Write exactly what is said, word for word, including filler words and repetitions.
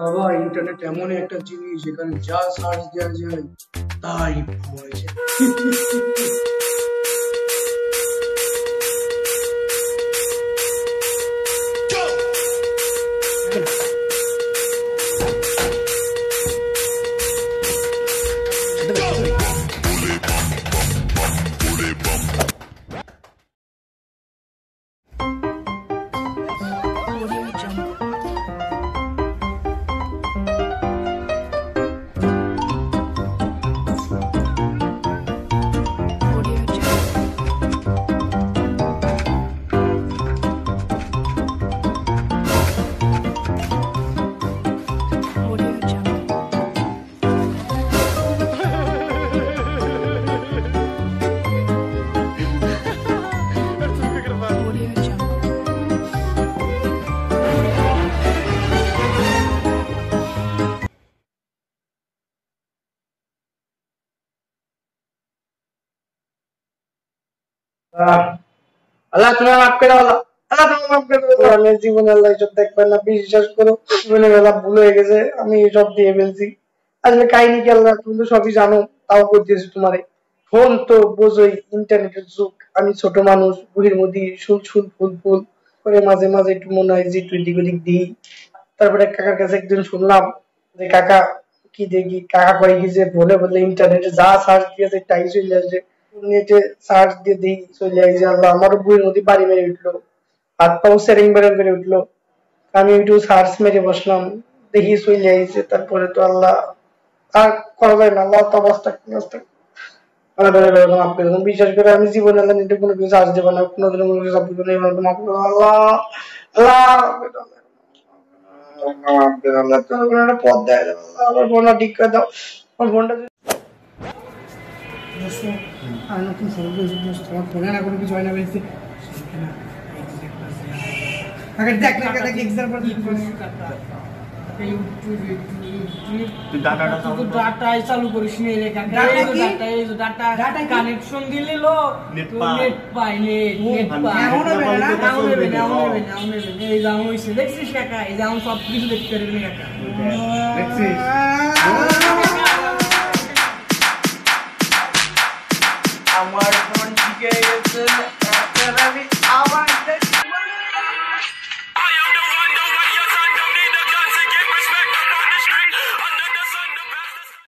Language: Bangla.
বাবা ইন্টারনেট এমন একটা জিনিস এখানে যা সার্চ দেওয়া যায় তাই পাওয়া যায়। আল্লাহ তোমার মাফ করে দাও, আল্লাহ তোমার মাফ করে দাও। আমি জীবনে আল্লাহ সব দেখবেন না, বিশ্বাস করো জীবনে বেলা ভুল হয়ে গেছে, আমি সব দিয়ে ফেলছি। আসলে কাহিনী কি আল্লাহ তুমি তো সবই জানো, তাও করতেছি তোমারে। ফোন তো বোঝোই ইন্টারনেটের যুগ, আমি ছোট মানুষ বুড়ির মধ্যে শুল শুল ফুল ফুল করে মাঝে মাঝে একটু মনে হয় যে একটু এদিক ওদিক দিই। তারপরে কাকার কাছে একদিন শুনলাম যে কাকা কি দেখি, কাকা করে কি যে বলে বলে ইন্টারনেটে যা সার্চ দিয়েছে তাই চলে আসে, নেটে সার্চ দিয়ে দিই চলে আসে। আল্লাহ আমার বইয়ের মধ্যে বাড়ি মেরে উঠলো, হাত পাও সেরিং বেরেং করে উঠলো। আমি একটু সার্চ মেরে বসলাম, দেখি চলে আসছে। তারপরে তো আল্লাহ আর করা যায় না, আল্লাহ তো অবস্থা বিশ্বাস করে আমি জীবনে আল্লাহ নেটে কোনো কিছু সার্চ দেবো না, কোনো দিনের কোনো কিছু আল্লাহ আল্লাহ পথ দেয় আমার ফোনটা ঠিক করে দাও। আমার ফোনটা আর নতুন ফোন তোমার ফোনে না কোনো কিছু হয় না বেশি আগে দেখ না দেখ এক্সাম পর ডাটা চালু করিস নি রে কাকা, ডাটা এই ডাটা ডাটা কানেকশন দিলে লো নেট পাই নেট নেট পাই এমন হবে না, এমন হবে না, এমন হবে না, এমন হবে না। এই যাও হইছে দেখছিস কাকা, এই যাও সব কিছু দেখতে পারবি কাকা, দেখছিস আমার ফোন ঠিক হয়ে গেছে।